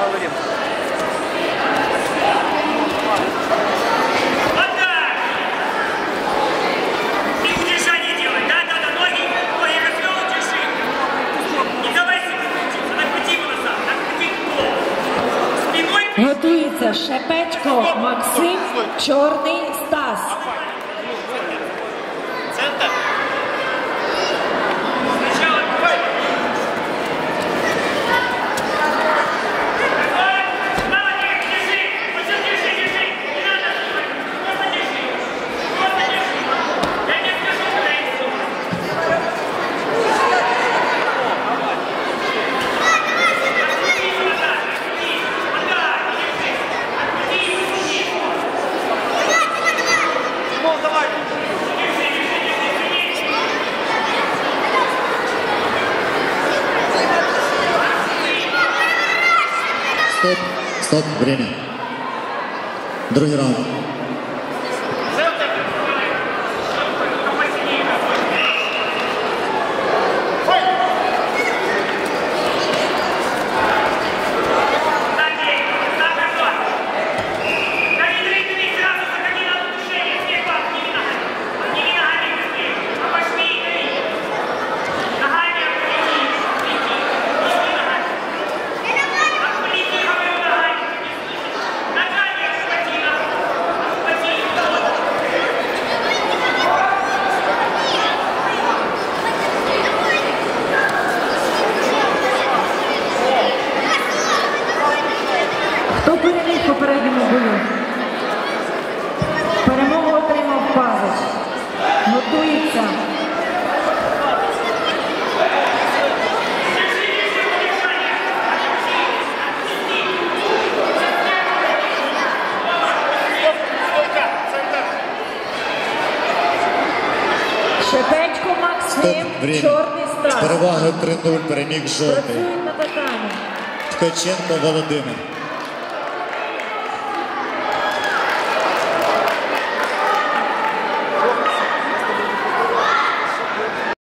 поговорим. Готується Шепетько Максим, Чорний Стас. Центр. Стоп, время. Другий раунд. Хто переміг в попередньому бою? Перемогу отримав Пазич. Готується. Шепетько Максим, Чорний Стас. З перевагою 3-0 переміг жовтий. Працюють на татамі. Ткаченко Володимир.